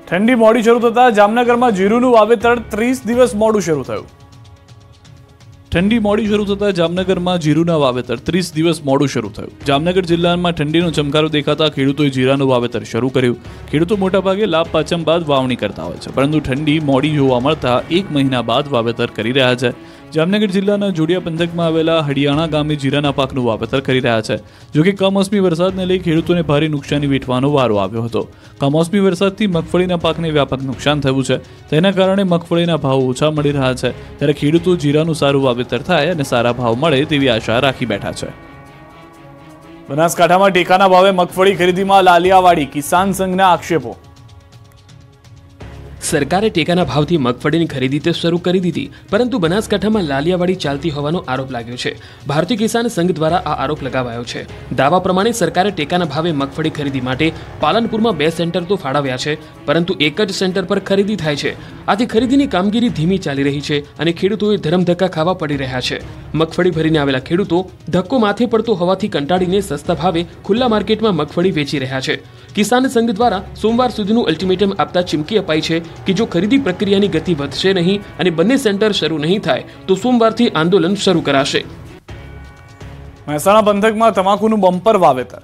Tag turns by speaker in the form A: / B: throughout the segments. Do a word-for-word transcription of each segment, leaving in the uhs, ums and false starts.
A: ઠંડી મોડી શરૂ થતા જામનગરમાં જીરુનું વાવેતર ત્રીસ દિવસ મોડું શરૂ થયું. ઠંડી મોડી શરૂ થતા જામનગરમાં જીરુના વાવેતર ત્રીસ દિવસ મોડું શરૂ થયું. જામનગર જિલ્લામાં ઠંડીનો ચમકારો દેખાતા ખેડૂતોએ જીરાનું વાવેતર શરૂ કર્યું. ખેડૂતો મોટાભાગે લાભ પાચમ બાદ વાવણી કરતા હોય છે, પરંતુ ઠંડી મોડી જોવા મળતા એક મહિના બાદ વાવેતર કરી રહ્યા છે. જામનગર જિલ્લાના જોડિયા પંથકમાં આવેલા હડિયાણા ગામે જીરાના પાકનું વાવેતર કરી રહ્યા છે. જોકે કમોસમી વરસાદને લઈ ખેડૂતોને ભારે નુકસાની વેઠવાનો વારો આવ્યો હતો. કમોસમી વરસાદથી મગફળીના પાકને વ્યાપક નુકસાન થયું છે. તેના કારણે મગફળીના ભાવ ઓછા મળી રહ્યા છે. ત્યારે ખેડૂતો જીરાનું સારું વાવેતર થાય અને સારા ભાવ મળે તેવી આશા રાખી બેઠા છે. બનાસકાંઠામાં ટેકાના ભાવે મગફળી ખરીદીમાં લાલિયાવાડી, કિસાન સંઘના આક્ષેપો.
B: સરકારે ટેકાના ભાવથી મગફળીની ખરીદી તો શરૂ કરી દીધી, પરંતુ બનાસકાંઠામાં લાલિયાવાડી ચાલતી હોવાનો આરોપ લાગ્યો છે. ભારતીય કિસાન સંઘ દ્વારા આ આરોપ લગાવાયો છે. દાવા પ્રમાણે સરકારે ટેકાના ભાવે મગફળી ખરીદી માટે પાલનપુરમાં બે સેન્ટર તો ફાળવ્યા છે, પરંતુ એક જ સેન્ટર પર ખરીદી થાય છે. આથી ખરીદીની કામગીરી ધીમી ચાલી રહી છે અને ખેડૂતોએ ધરમધક્કા ખાવા પડી રહ્યા છે. મગફળી ભરીને આવેલા ખેડૂતો ધક્કો માથે પડતો હોવાથી કંટાળીને સસ્તા ભાવે ખુલ્લા માર્કેટમાં મગફળી વેચી રહ્યા છે. કિસાન સંઘ દ્વારા સોમવાર સુધીનું અલ્ટિમેટમ આપતા ચીમકી અપાઈ છે કે જો ખરીદી પ્રક્રિયાની ગતિ વધશે નહીં અને બંને સેન્ટર શરૂ નહીં થાય તો સોમવારથી આંદોલન શરૂ કરાશે.
A: મહેસાણા પંથકમાં તમાકુનું બમ્પર વાવેતર.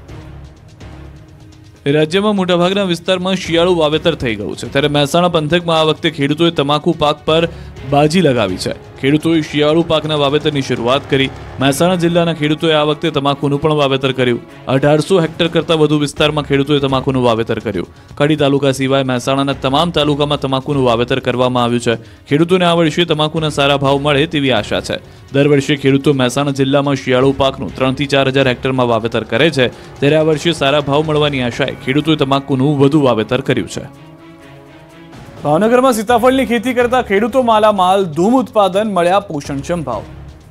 A: રાજ્યમાં મોટાભાગના વિસ્તારમાં શિયાળુ વાવેતર થઈ ગયું છે, ત્યારે મહેસાણા પંથકમાં આ વખતે ખેડૂતોએ તમાકુ પાક પર બાજી લગાવી છે. ખેડૂતોએ શિયાળુ પાકના વાવેતરની શરૂઆત કરી. મહેસાણા જિલ્લાના ખેડૂતોએ આ વખતે તમાકુનું પણ વાવેતર કર્યું. અઢારસો હેક્ટર કરતાં વધુ વિસ્તારમાં ખેડૂતોએ તમાકુનું વાવેતર કર્યું. કડી તાલુકા સિવાય મહેસાણાના તમામ તાલુકામાં તમાકુનું વાવેતર કરવામાં આવ્યું છે. ખેડૂતોને આ વર્ષે તમાકુના સારા ભાવ મળે તેવી આશા છે. દર વર્ષે ખેડૂતો મહેસાણા જિલ્લામાં શિયાળુ પાકનું ત્રણથી ચાર હજાર હેક્ટરમાં વાવેતર કરે છે, ત્યારે આ વર્ષે સારા ભાવ મળવાની આશાએ ખેડૂતોએ તમાકુનું વધુ વાવેતર કર્યું છે. ભાવનગરમાં સીતાફળની ખેતી કરતા ખેડૂતો માલામાલ, ધૂમ ઉત્પાદન, મળ્યા પોષણક્ષમ ભાવ.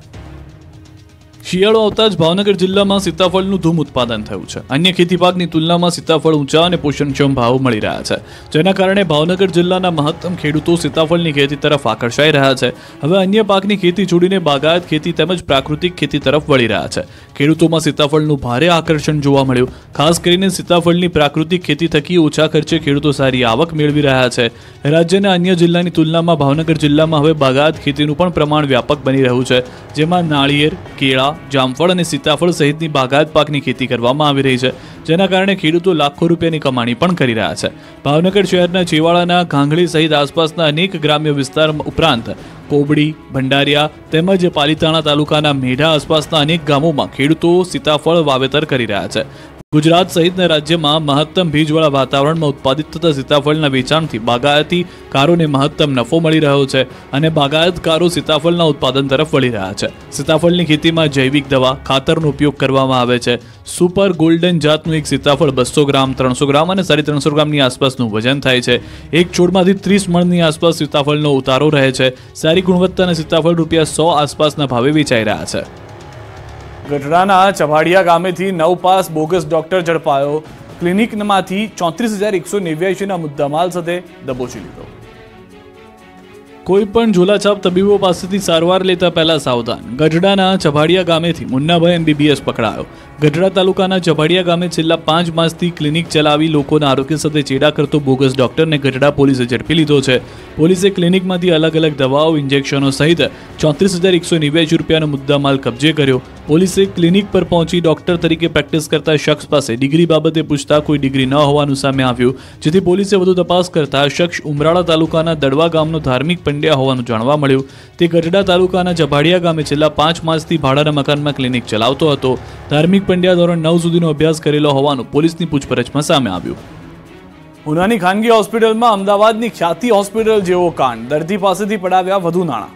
A: શિયાળો આવતા જ ભાવનગર જિલ્લામાં સીતાફળનું ધૂમ ઉત્પાદન થયું છે. અન્ય ખેતી પાકની તુલનામાં સીતાફળ ઊંચા અને પોષણક્ષમ ભાવ મળી રહ્યા છે, જેના કારણે ભાવનગર જિલ્લાના મહત્તમ ખેડૂતો સીતાફળની ખેતી તરફ આકર્ષાઈ રહ્યા છે. હવે અન્ય પાકની ખેતી છોડીને બાગાયત ખેતી તેમજ પ્રાકૃતિક ખેતી તરફ વળી રહ્યા છે. ખેડૂતોમાં સીતાફળનું ભારે આકર્ષણ જોવા મળ્યું. ખાસ કરીને સીતાફળની પ્રાકૃતિક ખેતી થકી ઓછા ખર્ચે ખેડૂતો સારી આવક મેળવી રહ્યા છે. રાજ્યના અન્ય જિલ્લાની તુલનામાં ભાવનગર જિલ્લામાં હવે બાગાયત ખેતીનું પણ પ્રમાણ વ્યાપક બની રહ્યું છે, જેમાં નાળિયેર, કેળા, જામફળ અને સીતાફળ સહિતની બાગાયત પાકની ખેતી કરવામાં આવી રહી છે, જેના કારણે ખેડૂતો લાખો રૂપિયાની કમાણી પણ કરી રહ્યા છે. ભાવનગર શહેરના ચેવાડાના ઘાંઘળી સહિત આસપાસના અનેક ગ્રામ્ય વિસ્તાર ઉપરાંત કોબડી, ભંડારિયા તેમજ પાલીતાણા તાલુકાના મેઢા આસપાસના અનેક ગામોમાં ખેડૂતો સીતાફળ વાવેતર કરી રહ્યા છે. ગુજરાત સહિતના રાજ્યમાં મહત્તમ ભેજવાળા વાતાવરણમાં ઉત્પાદિત થતા સીતાફળના વેચાણથી બાગાયતીકારોને મહત્તમ નફો મળી રહ્યો છે અને બાગાયતકારો સીતાફળના ઉત્પાદન તરફ વળી રહ્યા છે. સીતાફળની ખેતીમાં જૈવિક દવા, ખાતરનો ઉપયોગ કરવામાં આવે છે. સુપર ગોલ્ડન જાતનું એક સીતાફળ બસો ગ્રામ, ત્રણસો ગ્રામ અને સાડી ત્રણસો ગ્રામની આસપાસનું વજન થાય છે. એક છોડમાંથી ત્રીસ મણની આસપાસ સીતાફળનો ઉતારો રહે છે. સારી ગુણવત્તાના સીતાફળ રૂપિયા સો આસપાસના ભાવે વેચાઈ રહ્યા છે. ગઢડાના ચભાડિયા ગામેથી નવ પાસ બોગસ ડોક્ટર ઝડપાયો. ક્લિનિકમાંથી ચોત્રીસ હજાર એકસો નેવ્યાસીના મુદ્દામાલ સાથે દબોચી લીધો. કોઈ પણ ઝોલાછાપ તબીબો પાસેથી સારવાર લેતા પહેલા સાવધાન. ગઢડાના ચભાડિયા ગામેથી મુન્નાભાઈ એમબીબીએસ પકડાયો. ગઢડા તાલુકાના ચભાડિયા ગામે છેલ્લા પાંચ માસથી ક્લિનિક ચલાવી લોકોના આરોગ્ય સાથે ચેડા કરતો બોગસ ડોક્ટરને ગઢડા પોલીસે ઝડપી લીધો છે. પોલીસે ક્લિનિકમાંથી અલગ અલગ દવાઓ, ઇન્જેક્શનો સહિત ચોત્રીસ હજાર એકસો નેવ્યાસી રૂપિયાનો મુદ્દામાલ કબજે કર્યો. પોલીસે ક્લિનિક પર પહોંચી ડોક્ટર તરીકે પ્રેક્ટિસ કરતા શખ્સ પાસે ડિગ્રી બાબતે પૂછતા કોઈ ડિગ્રી ન હોવાનું સામે આવ્યું, જેથી પોલીસે વધુ તપાસ કરતા શખ્સ ઉમરાળા તાલુકાના દડવા ગામનો ધાર્મિક પંડ્યા હોવાનું જાણવા મળ્યું. તે ગઢડા તાલુકાના ચભાડિયા ગામે છેલ્લા પાંચ માસથી ભાડાના મકાનમાં ક્લિનિક ચલાવતો હતો. ધાર્મિક પંડ્યા ધોરણ નવ સુધીનો અભ્યાસ કરેલો હોવાનું પોલીસની પૂછપરછમાં સામે આવ્યું. ઉનાની ખાનગી હોસ્પિટલમાં અમદાવાદની ખ્યાતિ હોસ્પિટલ જેવો કાંડ. દર્દી પાસેથી પડાવ્યા વધુ નાણાં.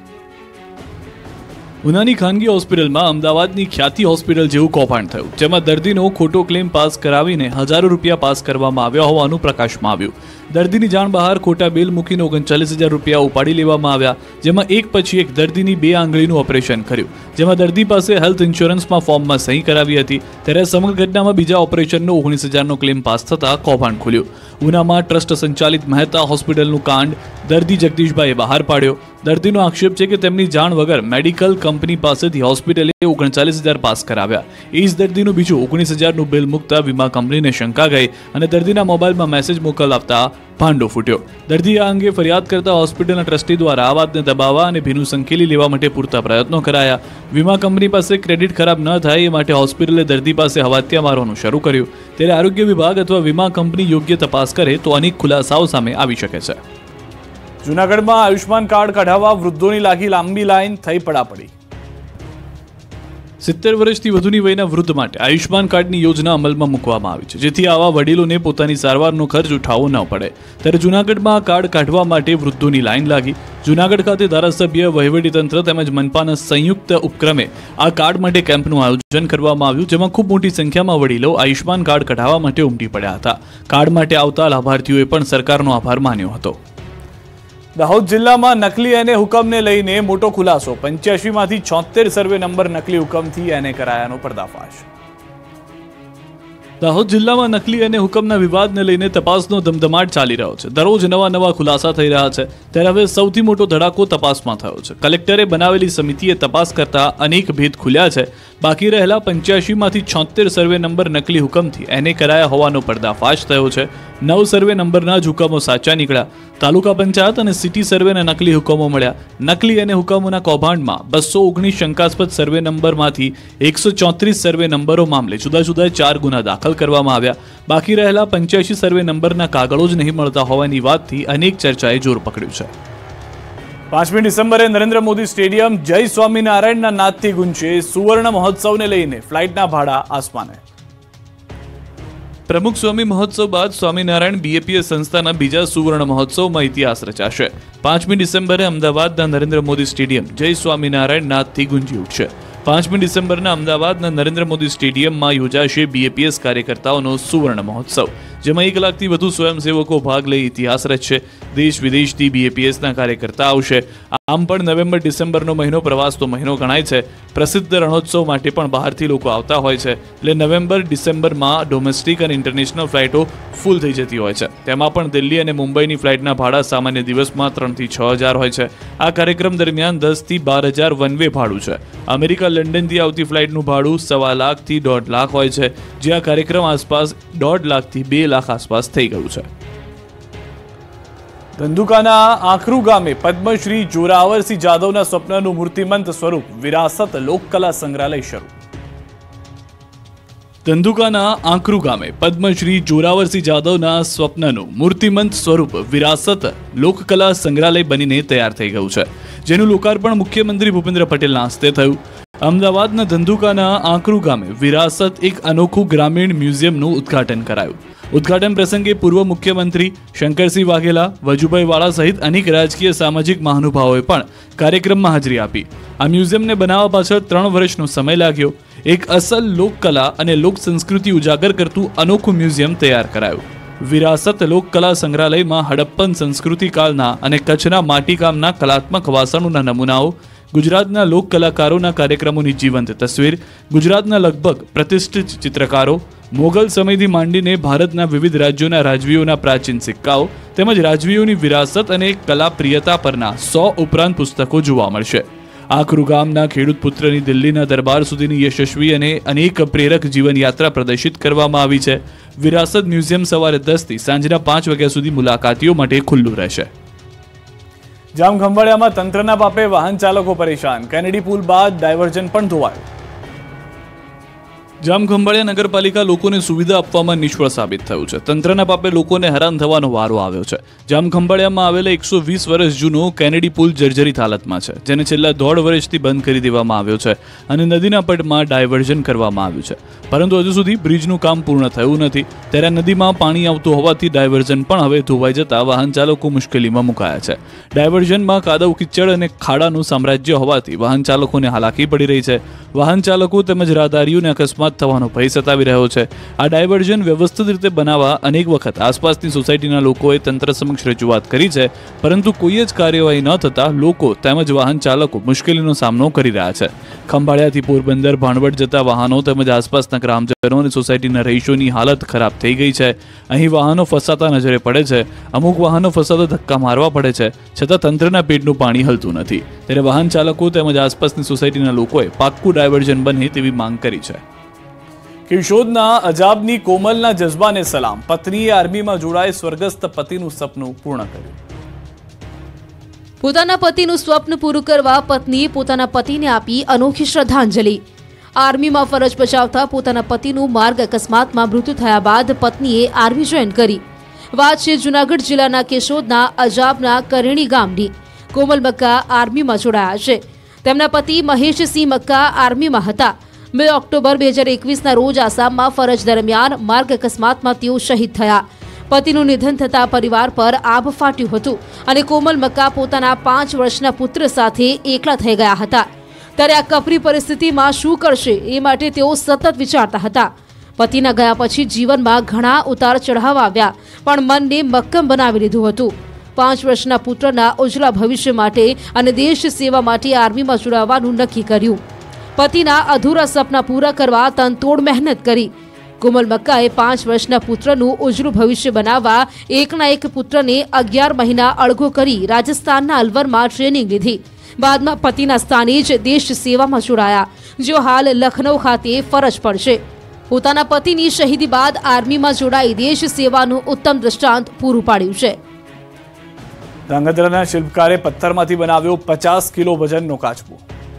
A: ઉનાની ખાનગી હોસ્પિટલમાં અમદાવાદની ખ્યાતિ હોસ્પિટલ જેવું કૌભાંડ થયું, જેમાં દર્દીનો ખોટો ક્લેમ પાસ કરાવીને હજારો રૂપિયા પાસ કરવામાં આવ્યા હોવાનું પ્રકાશમાં આવ્યું. દર્દીની જાણ બહાર ખોટા બિલ મૂકીને ઓગણચાલીસ હજાર રૂપિયા ઉપાડી લેવામાં આવ્યા, જેમાં એક પછી એક દર્દીની બે આંગળીનું ઓપરેશન કર્યું, જેમાં દર્દી પાસે હેલ્થ ઇન્સ્યોરન્સમાં ફોર્મમાં સહી કરાવી હતી. ત્યારે સમગ્ર ઘટનામાં બીજા ઓપરેશનનો ઓગણીસ હજારનો ક્લેમ પાસ થતાં કૌભાંડ ખુલ્યું. ઉનામાં ટ્રસ્ટ સંચાલિત મહેતા હોસ્પિટલનું કાંડ દર્દી જગદીશભાઈએ બહાર પાડ્યો. દર્દીનો આક્ષેપ છે કે તેમની જાણ વગર મેડિકલ કંપની પાસેથી હોસ્પિટલે ઓગણચાલીસ હજાર પાસ કરાવ્યા. એ જ દર્દીનું બીજું ઓગણીસ હજારનું બિલ મૂકતા વીમા કંપનીને શંકા ગઈ અને દર્દીના મોબાઈલમાં મેસેજ મોકલાવતા ભાંડો ફૂટ્યો. દર્દીએ આ અંગે ફરિયાદ કરતા હોસ્પિટલના ટ્રસ્ટી દ્વારા આ વાતને દબાવવા અને ભીનું સંકેલી લેવા માટે પૂરતા પ્રયત્નો કરાયા. વીમા કંપની પાસે ક્રેડિટ ખરાબ ન થાય એ માટે હોસ્પિટલે દર્દી પાસે હવાતિયા મારવાનું શરૂ કર્યું. ત્યારે આરોગ્ય વિભાગ અથવા વીમા કંપની યોગ્ય તપાસ કરે તો અનેક ખુલાસાઓ સામે આવી શકે છે. જૂનાગઢમાં આયુષ્માન કાર્ડ કઢાવવા વૃદ્ધોની લાગી લાંબી લાઈન, થઈ પડાપડી. સિત્તેર વર્ષથી વધુની વયના વૃદ્ધ માટે આયુષ્માન કાર્ડની યોજના અમલમાં મૂકવામાં આવી છે, જેથી આવા વડીલોને પોતાની સારવારનો ખર્ચ ઉઠાવવો ન પડે. ત્યારે જૂનાગઢમાં આ કાર્ડ કાઢવા માટે વૃદ્ધોની લાઈન લાગી. જૂનાગઢ ખાતે ધારાસભ્ય, વહીવટીતંત્ર તેમજ મનપાના સંયુક્ત ઉપક્રમે આ કાર્ડ માટે કેમ્પનું આયોજન કરવામાં આવ્યું, જેમાં ખૂબ મોટી સંખ્યામાં વડીલો આયુષ્માન કાર્ડ કઢાવવા માટે ઉમટી પડ્યા હતા. કાર્ડ માટે આવતા લાભાર્થીઓએ પણ સરકારનો આભાર માન્યો હતો. દાહોદ જિલ્લામાં નકલી એને હુકમને લઈને મોટો ખુલાસો. પંચ્યાસી માંથી છોતેર સર્વે નંબર નકલી હુકમથી એને કરાયાનો પર્દાફાશ. દાહોદ જિલ્લામાં નકલી અને હુકમના વિવાદને લઈને તપાસનો ધમધમાટ ચાલી રહ્યો છે. દરરોજ નવા નવા ખુલાસા થઈ રહ્યા છે. ત્યારે હવે સૌથી મોટો ધડાકો તપાસમાં થયો છે. કલેક્ટરે બનાવેલી સમિતિએ તપાસ કરતા અનેક ભેદ ખુલ્યા છે. બાકી રહેલા પંચ્યાસી માંથી છોતેર સર્વે નંબર નકલી હુકમથી એને કરાયા હોવાનો પર્દાફાશ થયો છે. નવ સર્વે નંબરના જ હુકમો સાચા નીકળ્યા. તાલુકા પંચાયત અને સિટી સર્વેના નકલી હુકમો મળ્યા. નકલી અને હુકમોના કૌભાંડમાં બસો ઓગણીસ શંકાસ્પદ સર્વે નંબરમાંથી એકસો ચોત્રીસ સર્વે નંબરો મામલે જુદા જુદા ચાર ગુના દાખલ કરવામાં આવ્યા. બાકી રહેલા પંચ્યાસી સર્વે નંબરના કાગળો જ નહીં મળતા હોવાની વાતથી અનેક ચર્ચાએ જોર પકડ્યું છે. પાંચમી ડિસેમ્બરે નરેન્દ્ર મોદી સ્ટેડિયમ જય સ્વામિનારાયણના નાદથી ગુંજશે. સુવર્ણ મહોત્સવને લઈને ફ્લાઇટના ભાડા આસમાને. પ્રમુખ સ્વામી મહોત્સવ બાદ સ્વામિનારાયણ બીએપીએસ સંસ્થાના બીજા સુવર્ણ મહોત્સવમાં ઇતિહાસ રચાશે. પાંચમી ડિસેમ્બરે અમદાવાદના નરેન્દ્ર મોદી સ્ટેડિયમ જય સ્વામિનારાયણ નાદથી ગુંજી ઉઠશે. પાંચમી ડિસેમ્બરના અમદાવાદના નરેન્દ્ર મોદી સ્ટેડિયમમાં યોજાશે બીએપીએસ કાર્યકર્તાઓનો સુવર્ણ મહોત્સવ, જેમાં એક લાખથી વધુ સ્વયંસેવકો ભાગ લઈ ઇતિહાસ રચશે. દેશ વિદેશથી બીએપીએસના કાર્યકર્તા આવશે. આમ પણ નવેમ્બર ડિસેમ્બરનો મહિનો પ્રવાસનો મહિનો ગણાય છે. પ્રસિદ્ધ રણોત્સવ માટે પણ બહારથી લોકો આવતા હોય છે. એટલે નવેમ્બર ડિસેમ્બરમાં ડોમેસ્ટિક અને ઇન્ટરનેશનલ ફ્લાઇટો ફૂલ થઈ જતી હોય છે. તેમાં પણ દિલ્હી અને મુંબઈની ફ્લાઇટના ભાડા સામાન્ય દિવસમાં ત્રણથી છ હજાર હોય છે. આ કાર્યક્રમ દરમિયાન દસથી બાર હજાર વન વે ભાડું છે. અમેરિકા લંડનથી આવતી ફ્લાઇટનું ભાડું સવા લાખથી દોઢ લાખ હોય છે, જે આ કાર્યક્રમ આસપાસ દોઢ લાખથી બે લાખ આસપાસ થઈ ગયું છે. ધંધુકાના આંકરુ ગામે પદ્મશ્રી જોરાવરસિંહ જાદવના સ્વપ્નનું મૂર્તિમંત સ્વરૂપ વિરાસત લોકકલા સંગ્રહાલય શરૂ. ધંધુકાના આંકરુ ગામે પદ્મશ્રી જોરાવરસિંહ જાદવના સ્વપ્નનું મૂર્તિમંત સ્વરૂપ વિરાસત લોકકલા સંગ્રહાલય બનીને તૈયાર થઈ ગયું છે, જેનું લોકાર્પણ મુખ્યમંત્રી ભૂપેન્દ્ર પટેલના હસ્તે થયું. અમદાવાદના ધંધુકાના આંકરુ ગામે વિરાસત એક અનોખું ગ્રામીણ મ્યુઝિયમનું ઉદ્ઘાટન કરાયું. ઉદ્ઘાટન પ્રસંગે પૂર્વ મુખ્યમંત્રી શંકરસિંહ વાઘેલા, વજુભાઈ વાળા સહિત અનેક રાજકીય સામાજિક મહાનુભાવોએ પણ કાર્યક્રમમાં હાજરી આપી. આ મ્યુઝિયમને બનાવવા પાછળ ત્રણ વર્ષનો સમય લાગ્યો. એક અસલ લોકકલા અને લોક સંસ્કૃતિ ઉજાગર કરતું અનોખું મ્યુઝિયમ તૈયાર કરાયું. વિરાસત લોકકલા સંગ્રહાલયમાં હડપ્પન સંસ્કૃતિ કાળના અને કચ્છના માટીકામના કલાત્મક વાસણોના નમૂનાઓ, ગુજરાતના લોક કલાકારોના કાર્યક્રમોની જીવંત તસવીર, ગુજરાતના લગભગ પ્રતિષ્ઠિત ચિત્રકારો, મોગલ સમયથી માંડીને ભારતના વિવિધ રાજ્યોના રાજવીઓના પ્રાચીન સિક્કાઓ તેમજ રાજવીઓની વિરાસત અને કલાપ્રિયતા પરના સો ઉપરાંત પુસ્તકો જોવા મળશે. આંકરુ ગામના ખેડૂત પુત્રની દિલ્હીના દરબાર સુધીની યશસ્વી અને અનેક પ્રેરક જીવનયાત્રા પ્રદર્શિત કરવામાં આવી છે. વિરાસત મ્યુઝિયમ સવારે દસથી સાંજના પાંચ વાગ્યા સુધી મુલાકાતીઓ માટે ખુલ્લું રહેશે. જામખંભાળિયામાં તંત્રના પાપે વાહન ચાલકો પરેશાન. કેનેડી પુલ બાદ ડાયવર્ઝન પણ ધોવાયું. જામખંભાળિયા નગરપાલિકા લોકોને સુવિધા આપવામાં નિષ્ફળ સાબિત થયું છે. તંત્રના પાપે લોકોને હેરાન થવાનો વારો આવ્યો છે. જામખંભાળિયામાં આવેલા એકસો વીસ વર્ષ જૂનો કેનેડી પુલ જર્જરિત હાલતમાં છે, જેને છેલ્લા દોઢ વર્ષથી બંધ કરી દેવામાં આવ્યો છે અને નદીના પટમાં ડાયવર્ઝન કરવામાં આવ્યું છે, પરંતુ હજુ સુધી બ્રિજનું કામ પૂર્ણ થયું નથી. ત્યારે નદીમાં પાણી આવતું હોવાથી ડાયવર્ઝન પણ હવે ધોવાઈ જતા વાહન ચાલકો મુશ્કેલીમાં મુકાયા છે. ડાયવર્ઝનમાં કાદવ કિચડ અને ખાડાનું સામ્રાજ્ય હોવાથી વાહન ચાલકોને હાલાકી પડી રહી છે. વાહન ચાલકો તેમજ રાહદારીઓને અકસ્માત અકસ્માત થવાનો ભય સતાવી રહ્યો છે। આ ડાયવર્ઝન વ્યવસ્થિત રીતે બનાવવા અનેક વખત આસપાસની સોસાયટીના લોકોએ તંત્ર સમક્ષ રજૂઆત કરી છે, પરંતુ કોઈ જ કાર્યવાહી ન થતાં લોકો તેમજ વાહન ચાલકો મુશ્કેલીનો સામનો કરી રહ્યા છે। ખંભાળિયાથી પોરબંદર ભાણવડ જતા વાહનો તેમજ આસપાસના ગ્રામજનો અને સોસાયટીના રહીશોની હાલત ખરાબ થઈ ગઈ છે। અહીં વાહનો ફસાતા નજરે પડે છે। અમુક વાહનો ફસાતા ધક્કા મારવા પડે છે, છતાં તંત્રના પેટનું પાણી હલતું નથી। ત્યારે વાહન ચાલકો તેમજ આસપાસની સોસાયટીના લોકોએ પાક્કું ડાયવર્ઝન બને તેવી માંગ કરી છે। કિશોરના અજાબની કોમલના જજ્બાને સલામ, પત્નીએ આર્મીમાં જોડાઈ સ્વર્ગસ્થ પતિનું સપનું પૂર્ણ કર્યું।
C: પોતાના પતિનું સ્વપ્ન પૂરું કરવા પત્નીએ પોતાના પતિને આપી અનોખી શ્રદ્ધાંજલિ। આર્મીમાં ફરજ બજાવતા પોતાના પતિનું માર્ગ અકસ્માતમાં મૃત્યુ થયા બાદ પત્નીએ આર્મી જોઈન કરી। વાત છે જૂનાગઢ જિલ્લાના કેશોદના અજાબના કરેણી ગામની। કોમલ મક્કા આર્મીમાં જોડાયા છે। તેમના પતિ મહેશસિંહ મક્કા આર્મીમાં હતા। બે ઓક્ટોબર બે હજાર એકવીસના રોજ આસામમાં ફરજ દરમિયાન માર્ગ અકસ્માતમાં તેઓ શહીદ થયા। પતિનું નિધન થતા પરિવાર પર આભ ફાટ્યું હતું અને કોમલ મક્કા પોતાના પાંચ વર્ષના પુત્ર સાથે એકલા થઈ ગયા હતા। ત્યારે આ કપરી પરિસ્થિતિમાં શું કરશે એ માટે તેઓ સતત વિચારતા હતા। પતિના ગયા પછી જીવનમાં ઘણા ઉતાર ચઢાવ આવ્યા, પણ મનને મક્કમ બનાવી લીધું હતું। પાંચ વર્ષના પુત્રના ઉજ્જવળ ભવિષ્ય માટે અને દેશ સેવા માટે આર્મીમાં જોડાવાનું નક્કી કર્યું। પતિના અધૂરા સપના પૂરા કરવા તનતોડ મહેનત કરી। કોમલ મક્કાએ પાંચ વર્ષના પુત્રનું ઉજ્જવળ ભવિષ્ય બનાવવા એકના એક પુત્રને અગિયાર મહિના અળગો કરી રાજસ્થાનના અલવરમાં ટ્રેનિંગ લીધી। બાદમાં પતિના સ્થાને જ દેશ સેવામાં જોડાયા, જેઓ હાલ લખનૌ ખાતે ફરજ પર છે। પોતાના પતિની શહીદી બાદ આર્મીમાં જોડાઈ દેશ સેવાનું ઉત્તમ દ્રષ્ટાંત પૂરું પાડ્યું છે।
A: ધ્રાંગધ્રાના શિલ્પકારે પથ્થરમાંથી બનાવ્યો પચાસ કિલો વજનનો કાચબો।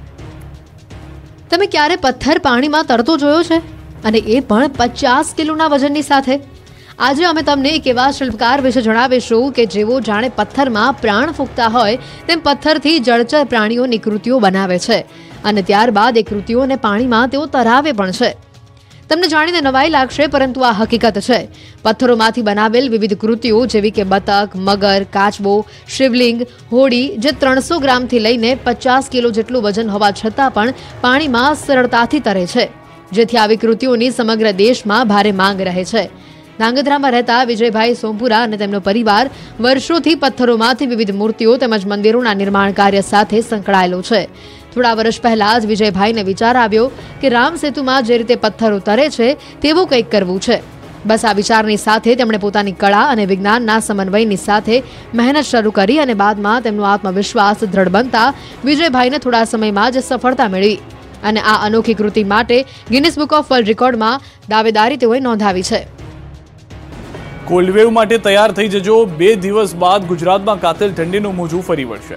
D: તમે ક્યારે પથ્થર પાણીમાં તરતો જોયો છે, અને એ પણ પચાસ કિલોના વજનની સાથે? આજે અમે તમને એક એવા શિલ્પકાર વિશે જણાવીશું કે જેઓ જાણે પથ્થરમાં પ્રાણ ફૂંકતા હોય તેમ પથ્થરથી જળચર પ્રાણીઓની કૃતિઓ બનાવે છે અને ત્યારબાદ એ કૃતિઓને પાણીમાં તેઓ તરાવે પણ છે। તમને જાણીને નવાઈ લાગશે, પરંતુ આ હકીકત છે। પથ્થરોમાંથી બનાવેલ વિવિધ કૃતિઓ જેવી કે બતક, મગર, કાચબો, શિવલિંગ, હોડી જે ત્રણસો ગ્રામથી લઈને પચાસ કિલો જેટલું વજન હોવા છતાં પણ પાણીમાં સરળતાથી તરે છે, જેથી આવી કૃતિઓની સમગ્ર દેશમાં ભારે માંગ રહે છે। ધ્રાંગધ્રામાં રહેતા વિજયભાઈ સોમપુરા અને તેમનો પરિવાર વર્ષોથી પથ્થરોમાંથી વિવિધ મૂર્તિઓ તેમજ મંદિરોના નિર્માણ કાર્ય સાથે સંકળાયેલો છે। થોડા વર્ષ પહેલા જ વિજયભાઈને વિચાર આવ્યો કે રામ સેતુમાં જે રીતે પથ્થરો તરે છે તેવું કંઈક કરવું છે। બસ આ વિચારની સાથે તેમણે પોતાની કળા અને વિજ્ઞાનના સમન્વયની સાથે મહેનત શરૂ કરી અને બાદમાં તેમનો આત્મવિશ્વાસ દ્રઢ બનતા વિજયભાઈને થોડા સમયમાં જ સફળતા મેળવી અને આ અનોખી કૃતિ માટે ગિનિસ બુક ઓફ વર્લ્ડ રેકોર્ડમાં દાવેદારી તેઓએ નોંધાવી છે।
A: કોલ્ડવેવ માટે તૈયાર થઈ જજો, બે દિવસ બાદ ગુજરાતમાં કાતિલ ઠંડીનું મોજું ફરી વળશે।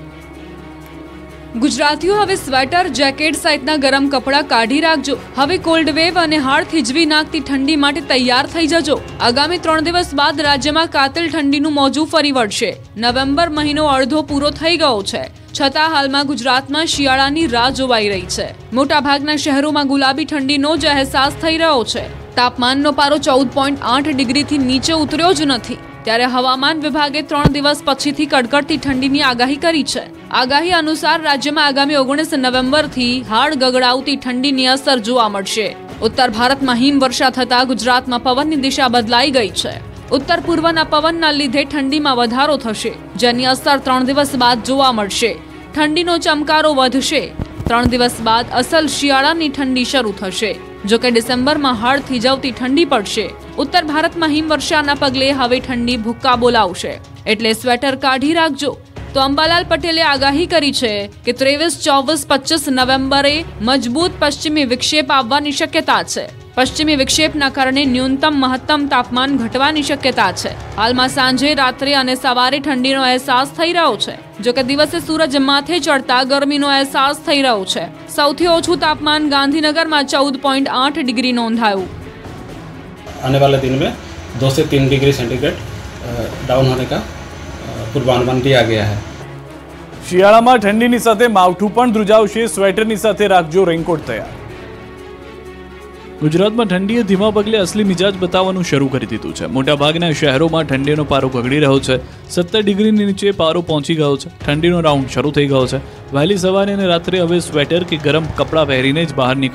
E: ગુજરાતીઓ હવે સ્વેટર, જેકેટ સહિતના ગરમ કપડાં કાઢી રાખજો। હવે કોલ્ડ વેવ અને હાડ થીજવી નાખતી ઠંડી માટે તૈયાર થઈ જજો। આગામી ત્રણ દિવસ બાદ રાજ્યમાં કાતિલ ઠંડીનું મોજું ફરી વળશે। નવેમ્બર મહિનો અડધો પૂરો થઈ ગયો છે, છતાં હાલમાં ગુજરાતમાં શિયાળાની રાહ જોવાઈ રહી છે। મોટાભાગના શહેરોમાં ગુલાબી ઠંડીનો જ અહેસાસ થઈ રહ્યો છે। તાપમાનનો પારો ચૌદ પોઈન્ટ આઠ ડિગ્રીથી નીચે ઉતર્યો જ નથી, ત્યારે હવામાન વિભાગે ત્રણ દિવસ પછીથી કડકડતી ઠંડીની આગાહી કરી છે। આગાહી અનુસાર રાજ્યમાં આગામી ઓગણીસ નવેમ્બરથી હાડ ગગડાવતી ઠંડીની અસર જોવા મળશે। ઉત્તર ભારતમાં હિમવર્ષા થતા ગુજરાતમાં પવનની દિશા બદલાઈ ગઈ છે। ઉત્તર પૂર્વના પવનના લીધે ઠંડીમાં વધારો થશે, જેની અસર ત્રણ દિવસ બાદ જોવા મળશે। ઠંડીનો ચમકારો વધશે। ત્રણ દિવસ બાદ અસલ શિયાળાની ઠંડી શરૂ થશે, જો કે ડિસેમ્બરમાં હાડ થીજવતી ઠંડી પડશે। ઉત્તર ભારતમાં હિમવર્ષાના પગલે હવે ઠંડી ભૂક્કા બોલાવશે, એટલે સ્વેટર કાઢી રાખજો। તો અંબાલાલ પટેલે આગાહી કરી છે કે ત્રેવીસ, ચોવીસ, પચીસ નવેમ્બરે મજબૂત પશ્ચિમી વિક્ષેપ આવવાની શક્યતા છે। પશ્ચિમી વિક્ષેપના કારણે ન્યૂનતમ મહત્તમ તાપમાન ઘટવાની શક્યતા છે। હાલમાં સાંજે, રાત્રે અને સવારે ઠંડીનો અહેસાસ થઈ રહ્યો છે, જો કે દિવસે સૂરજ માથે ચડતા ગરમીનો અહેસાસ થઈ રહ્યો છે। સૌથી ઓછું તાપમાન ગાંધીનગરમાં ચૌદ પોઈન્ટ આઠ ડિગ્રી નોંધાયું।
F: आने वाले दिन में दो से तीन डिग्री सेंटीग्रेड डाउन होने का पूर्वानुमान दिया गया है।
A: શિયાળામાં ઠંડીની સાથે માવઠું પણ ધ્રુજાવશે, સ્વેટરની સાથે રાખજો રેનકોટ તૈયાર। ગુજરાતમાં ઠંડીએ ધીમા પગલે અસલી મિજાજ બતાવવાનું શરૂ કરી દીધું છે। મોટાભાગના શહેરોમાં ઠંડીનો પારો ગગડી રહ્યો છે। સત્તર ડિગ્રીની નીચે પારો પહોંચી ગયો છે। ઠંડીનો રાઉન્ડ શરૂ થઈ ગયો છે। વહેલી સવારે અને રાત્રે હવે સ્વેટર કે ગરમ કપડાં પહેરીને જ બહાર નીકળવું પડે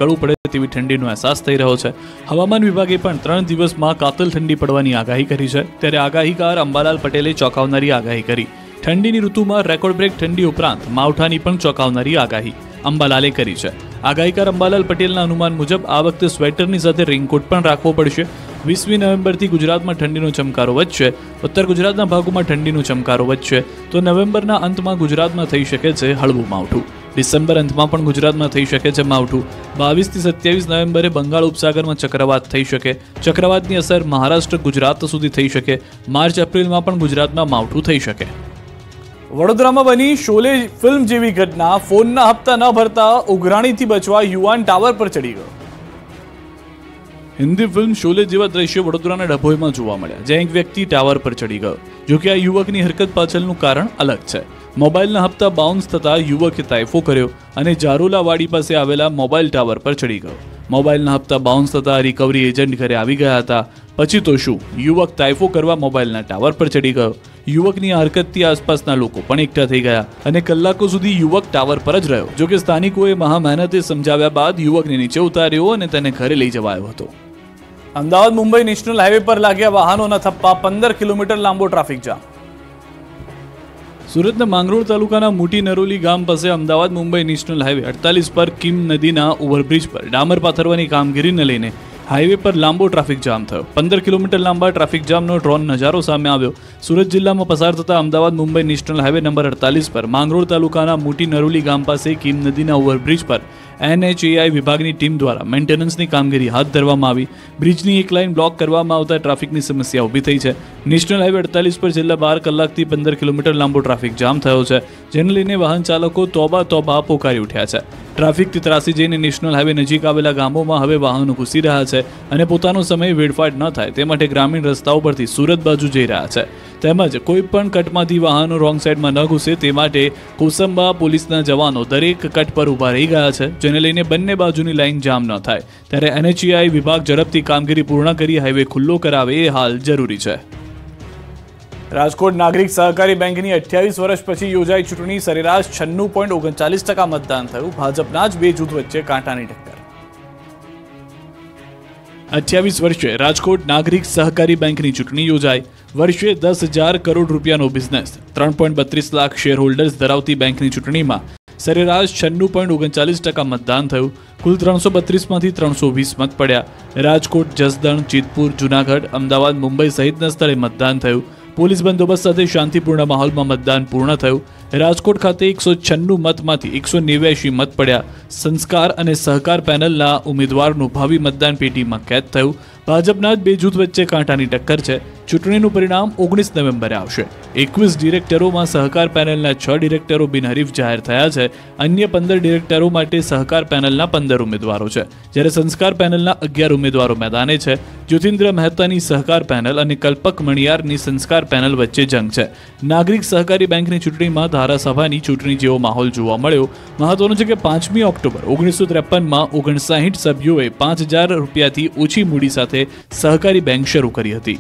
A: તેવી ઠંડીનો અહેસાસ થઈ રહ્યો છે. હવામાન વિભાગે પણ ત્રણ દિવસમાં કાતલ ઠંડી પડવાની આગાહી કરી છે. ત્યારે આગાહીકાર અંબાલાલ પટેલે ચોંકાવનારી આગાહી કરી. ઠંડીની ઋતુમાં રેકોર્ડ બ્રેક ઠંડી ઉપરાંત માવઠાની પણ ચોંકાવનારી આગાહી અંબાલાલે કરી છે. આગાહીકાર અંબાલાલ પટેલના અનુમાન મુજબ આ વખતે સ્વેટરની સાથે રેઇનકોટ પણ રાખવો પડશે. વીસમી નવેમ્બરથી ગુજરાતમાં ઠંડીનો ચમકારો વધશે. ઉત્તર ગુજરાતના ભાગોમાં ઠંડીનો ચમકારો વધશે તો નવેમ્બરના અંતમાં ગુજરાતમાં થઈ શકે છે હળવું માવઠું. ડિસેમ્બર અંતમાં પણ ગુજરાતમાં થઈ શકે છે માવઠું. બાવીસથી સત્યાવીસ નવેમ્બરે બંગાળ ઉપસાગરમાં ચક્રવાત થઈ શકે. ચક્રવાતની અસર મહારાષ્ટ્ર ગુજરાત સુધી થઈ શકે. માર્ચ એપ્રિલમાં પણ ગુજરાતમાં માવઠું થઈ શકે. વડોદરામાં બની શોલે ફિલ્મ જેવી ઘટના. ફોનના હપ્તા ન ભરતા ઉઘરાણીથી બચવા યુવાન ટાવર પર ચડી ગયો. હિન્દી ફિલ્મ શોલે જેવા દ્રશ્યો વડોદરાના ડભોઈમાં જોવા મળ્યા, જ્યાં એક વ્યક્તિ ટાવર પર ચડી ગયો. જોકે આ યુવકની હરકત પાછળનું કારણ અલગ છે. મોબાઈલના હપ્તા બાઉન્સ થતા યુવકે તાઇફો કર્યો અને જારોલાવાડી પાસે આવેલા મોબાઈલ ટાવર પર ચડી ગયો. મોબાઈલના હપ્તા બાઉન્સ થતા રિકવરી એજન્ટ ઘરે આવી ગયા હતા. પછી તો શું, યુવક તાઇફો કરવા મોબાઈલના ટાવર પર ચડી ગયો. યુવકની આ હરકતથી આસપાસના લોકો પણ એકઠા થઈ ગયા અને કલાકો સુધી યુવક ટાવર પર જ રહ્યો. જોકે સ્થાનિકોએ મહા મહેનતે સમજાવ્યા બાદ યુવકને નીચે ઉતાર્યો અને તેને ઘરે લઈ જવાયો હતો. અમદાવાદ મુંબઈ નેશનલ હાઈવે પર લાગ્યા વાહનોના થપ્પા. પંદર કિલોમીટર લાંબો ટ્રાફિક જામ. સુરતના માંગરોળ તાલુકાના મોટી નરોલી ગામ પાસે અમદાવાદ મુંબઈ નેશનલ હાઈવે અડતાલીસ પર કિમ નદીના ઓવરબ્રિજ પર ડામર પાથરવાની કામગીરીને લઈને હાઈવે પર લાંબો ટ્રાફિક જામ થયો. પંદર કિલોમીટર લાંબા ટ્રાફિક જામનો ડ્રોન નજારો સામે આવ્યો. સુરત જિલ્લામાં પસાર થતા Ahmedabad Mumbai national highway number અડતાલીસ પર માંગરોળ તાલુકાના મોટી નરોલી ગામ પાસે કિમ નદીના ઓવરબ્રિજ પર એનએચએઆઈ વિભાગની ટીમ દ્વારા મેન્ટેનન્સની કામગીરી હાથ ધરવામાં આવી. બ્રિજની એક લાઇન બ્લોક કરવામાં આવતા ટ્રાફિકની સમસ્યા ઊભી થઈ છે. નેશનલ હાઈવે અડતાલીસ પર છેલ્લા બાર કલાકથી પંદર કિલોમીટર લાંબો ટ્રાફિક જામ થયો છે, જેને લઈને વાહન ચાલકો તોબા તોબા પોકારી ઉઠ્યા છે. ટ્રાફિકથી ત્રાસી જઈને નેશનલ હાઈવે નજીક આવેલા ગામોમાં હવે વાહનો ઘૂસી રહ્યા છે અને પોતાનો સમય વેડફાટ ન થાય તે માટે ગ્રામીણ રસ્તાઓ પરથી સુરત બાજુ જઈ રહ્યા છે. તેમજ કોઈ પણ કટમાંથી વાહનો રોંગ સાઈડમાં ન ઘૂસે તે માટે કોસંબા પોલીસના જવાનો દરેક કટ પર ઊભા રહી ગયા છે, જેને લઈને બંને બાજુની લાઇન જામ ન થાય. ત્યારે એનએચએઆઈ વિભાગ ઝડપથી કામગીરી પૂર્ણ કરી હાઈવે ખુલ્લો કરાવે એ હાલ જરૂરી છે. રાજકોટ નાગરિક સહકારી બેંકની અઠ્યાવીસ વર્ષ પછી યોજાઈ ચૂંટણી. સરેરાશ છન્નું પોઈન્ટ ઓગણચાલીસ ટકા મતદાન થયું. ભાજપના જ બે જૂથ વચ્ચે કાંટાની ટક્કર. અઠ્યાવીસ વર્ષે રાજકોટ નાગરિક સહકારી બેંકની ચૂંટણી યોજાઈ. વર્ષે દસ હજાર કરોડ રૂપિયાનો બિઝનેસ, ત્રણ પોઈન્ટ બત્રીસ લાખ શેર હોલ્ડર્સ ધરાવતી બેંકની ચૂંટણીમાં સરેરાશ છન્નું પોઈન્ટ ઓગણચાલીસ ટકા મતદાન થયું. કુલ ત્રણસો બત્રીસમાંથી ત્રણસો વીસ મત પડ્યા. રાજકોટ, જસદણ, જેતપુર, જૂનાગઢ, અમદાવાદ, મુંબઈ સહિતના સ્થળે મતદાન થયું. પોલીસ બંદોબસ્ત સાથે શાંતિપૂર્ણ માહોલમાં મતદાન પૂર્ણ થયું. રાજકોટ ખાતે એકસો છન્નું મતમાંથી એકસો નેવ્યાસી મત પડ્યા. સંસ્કાર અને સહકાર પેનલના ઉમેદવારનું ભાવિ મતદાન પેટીમાં કેદ થયું. ભાજપના જ બે જૂથ વચ્ચે કાંટાની ટક્કર છે. ચૂંટણીનું પરિણામ ઓગણીસ નવેમ્બરે આવશે. એકવીસ ડિરેક્ટરોમાં સહકાર પેનલના છ ડિરેક્ટરો બિનહરીફ જાહેર થયા છે. અન્ય પંદર ડિરેક્ટરો માટે સહકાર પેનલના પંદર ઉમેદવારો છે, જ્યારે સંસ્કાર પેનલના અગિયાર ઉમેદવારો મેદાને છે. જ્યોતિન્દ્ર મહેતાની સહકાર પેનલ અને કલ્પક મણિયારની સંસ્કાર પેનલ વચ્ચે જંગ છે. નાગરિક સહકારી બેંકની ચૂંટણીમાં ધારાસભાની ચૂંટણી જેવો માહોલ જોવા મળ્યો. મહત્વનું છે કે પાંચમી ઓક્ટોબર ઓગણીસો ત્રેપનમાં ઓગણસાઠ સભ્યોએ પાંચ હજાર રૂપિયાથી ઓછી મૂડી સાથે સહકારી બેંક શરૂ કરી હતી.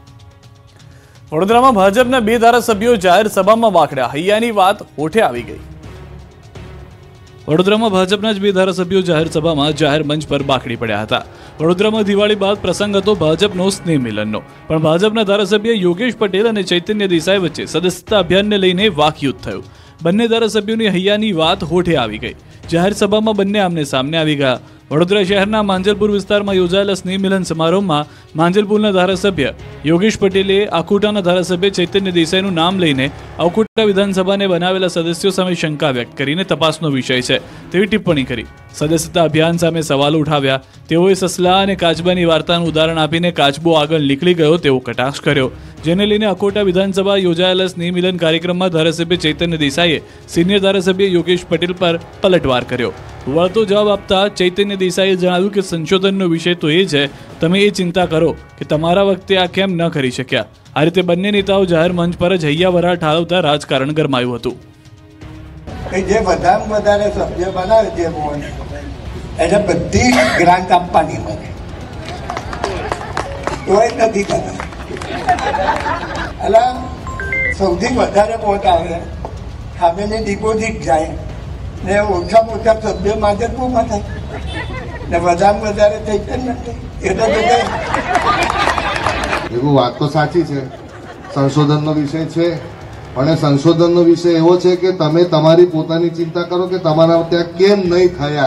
A: વડોદરામાં ભાજપના બે ધારાસભ્યો જાહેર સભામાં વાકડ્યા. હૈયાની વાત હોઠે આવી ગઈ. વડોદરામાં ભાજપના જ બે ધારાસભ્યો જાહેર સભામાં જાહેર મંચ પર બાકડી પડ્યા હતા. વડોદરામાં દિવાળી બાદ પ્રસંગ હતો ભાજપનો સ્નેહ મિલનનો, પણ ભાજપના ધારાસભ્ય યોગેશ પટેલ અને ચૈતન્ય દેસાઈ વચ્ચે સદસ્યતા અભિયાનને લઈને વાકયુદ્ધ થયું. બંને ધારાસભ્યોની હૈયાની વાત હોઠે આવી ગઈ. જાહેર સભામાં બંને આમને સામને આવી ગયા. વડોદરા શહેરના માંજલપુર વિસ્તારમાં યોજાયેલા સ્નેહ મિલન સમારોહમાં માંજલપુરના ધારાસભ્ય યોગેશ પટેલે આકોટાના ધારાસભ્ય ચૈતન્ય દેસાઈનું નામ લઈને આકોટા વિધાનસભાને બનાવેલા સદસ્યો સામે શંકા વ્યક્ત કરીને તપાસનો વિષય છે તેવી ટિપ્પણી કરી. સદસ્યતા અભિયાન સામે સવાલો ઉઠાવ્યા. તેઓએ સસલા અને કાચબાની વાર્તાનું ઉદાહરણ આપીને કાચબો આગળ નીકળી ગયો તેવો કટાક્ષ કર્યો, જેને લઈને અકોટા વિધાનસભા યોજાયેલા સ્નેહ મિલન કાર્યક્રમમાં ધારાસભ્ય ચૈતન્ય દેસાઈએ સિનિયર ધારાસભ્ય યોગેશ પટેલ પર પલટવાર કર્યો. વળતો જવાબ આપતા ચૈતન્ય દેસાઈએ જણાવ્યું કે સંશોધનનો વિષય તો એ છે, તમે એ ચિંતા કરો કે તમારા વખતે આ કેમ ન કરી શક્યા. આ રીતે બંને નેતાઓ જાહેર મંચ પર જ હૈયા વરાળ ઠાલવતા રાજકારણ ગરમાયું હતું.
G: જે વધારે વધારે સભ્ય બનાવે છે એને બધી ગ્રાન્ટ આપવાની મને તોય નથી કરતા. એટલે સૌથી વધારે વોટ આવે સામેની ડિપોઝિટ જાય ને ઓછામાં ઓછા સભ્ય માજલપુરમાં થાય ને વધારે વધારે થઈ છે ને એટલે તો કઈ
H: એવું વાત તો સાચી છે, સંશોધનનો વિષય છે, અને સંશોધનનો વિષય એવો છે કે તમે તમારી પોતાની ચિંતા કરો કે તમારા ત્યાં કેમ નહીં થયા.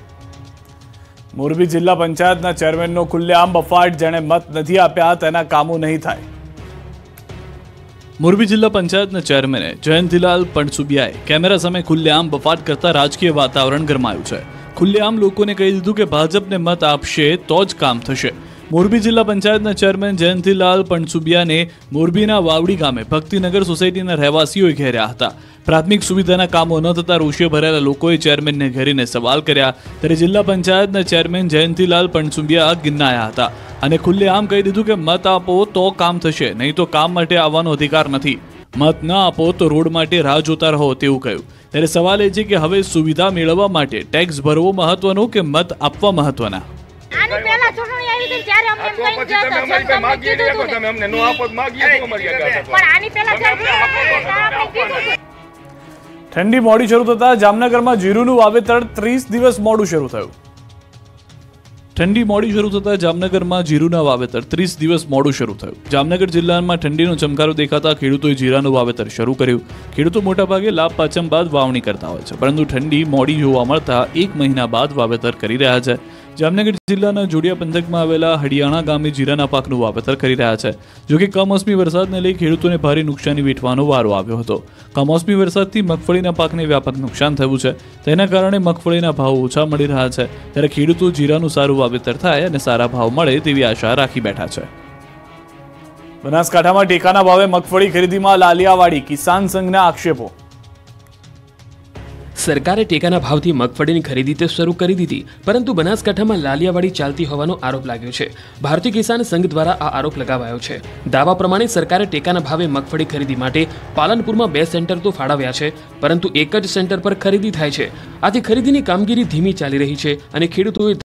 A: મોરબી જિલ્લા પંચાયતના ચેરમેનનો ખુલ્લેઆમ બફાટ, જેણે મત નથી આપ્યા તેના કામો નહીં થાય. મોરબી જિલ્લા પંચાયતના ચેરમેને જયંતિલાલ પણસુબિયાએ કેમેરા સામે ખુલ્લેઆમ બફાટ કરતા રાજકીય વાતાવરણ ગરમાયું છે. ખુલ્લેઆમ લોકોને કહી દીધું કે ભાજપને મત આપશે તો જ કામ થશે. મોરબી જિલ્લા પંચાયતના ચેરમેન જયંતિલાલ પણસુબિયાને મોરબીના વાવડી ગામે ભક્તિનગર સોસાયટીના રહેવાસીઓએ ઘેર્યા હતા. પ્રાથમિક સુવિધાના કામો ન થતા રોષે ભરેલા લોકોએ ચેરમેનને ઘેરીને સવાલ કર્યા, ત્યારે જિલ્લા પંચાયતના ચેરમેન જયંતિલાલ પણસુબિયા ગિન્નાયા હતા અને ખુલ્લેઆમ કહી દીધું કે મત આપો તો કામ થશે, નહીં તો કામ માટે આવવાનો અધિકાર નથી. મત ન આપો તો રોડ માટે રાહ જોતા રહો તેવું કહ્યું. ત્યારે સવાલ એ છે કે હવે સુવિધા મેળવવા માટે ટેક્સ ભરવો મહત્વનો કે મત આપવા મહત્વના?
I: આની પહેલા ચૂંટણી આવી હતી ત્યારે અમને એમ કઈ જતા તમે માગી લીધો તમે અમને નો આપો માગી તો અમારી આગળ પણ આની પહેલા આપણે કીધું.
A: ઠંડી મોડી શરૂ થતા જામનગરમાં જીરુનું વાવેતર ત્રીસ દિવસ મોડું શરૂ થયું. ઠંડી મોડી શરૂ થતા જામનગરમાં જીરુના વાવેતર ત્રીસ દિવસ મોડું શરૂ થયું. જામનગર જિલ્લામાં ઠંડીનો ચમકારો દેખાતા ખેડૂતોએ જીરાનું વાવેતર શરૂ કર્યું. ખેડૂતો મોટાભાગે લાભ પાચમ બાદ વાવણી કરતા હોય છે, પરંતુ ઠંડી મોડી જોવા મળતા એક મહિના બાદ વાવેતર કરી રહ્યા છે. જામનગર જિલ્લાના જોડિયા પંથકમાં આવેલા હડિયાણા ગામે જીરાના પાકનું વાવેતર કરી રહ્યા છે. જોકે કમોસમી વરસાદને લઈ ખેડૂતોને ભારે નુકસાની વેઠવાનો વારો આવ્યો હતો. કમોસમી વરસાદથી મગફળીના પાકને વ્યાપક નુકસાન થયું છે. તેના કારણે મગફળીના ભાવ ઓછા મળી રહ્યા છે. ત્યારે ખેડૂતો જીરાનું સારું વાવેતર થાય અને સારા ભાવ મળે તેવી આશા રાખી બેઠા છે. બનાસકાંઠામાં ટેકાના ભાવે મગફળી ખરીદીમાં લાલિયાવાડી, કિસાન સંઘના આક્ષેપો.
B: સરકારે ટેકાના ભાવથી મગફળીની ખરીદી તો શરૂ કરી દીધી, પરંતુ બનાસકાંઠામાં લાલિયાવાડી ચાલતી હોવાનો આરોપ લાગ્યો છે. ભારતીય કિસાન સંઘ દ્વારા આ આરોપ લગાવાયો છે. દાવા પ્રમાણે સરકારે ટેકાના ભાવે મગફળી ખરીદી માટે પાલનપુરમાં બે સેન્ટર તો ફાળવ્યા છે, પરંતુ એક જ સેન્ટર પર ખરીદી થાય છે. આથી ખરીદીની કામગીરી ધીમી ચાલી રહી છે અને ખેડૂતોએ